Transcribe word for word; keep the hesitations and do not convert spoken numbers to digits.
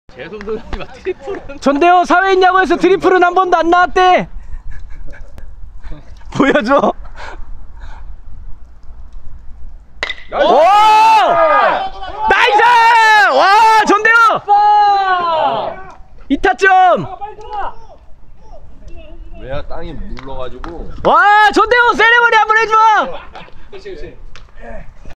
계속 놀라지 마. 트리플은. 전대호 사회인 야구에서 트리플은 한 번도 안 나왔대. 보여줘. 오! 나이스! 와, 전대호! 이 타점! 왜야 땅이 물러가지고. 와, 전대호 세레머니 한번 해줘! 그렇지 그렇지.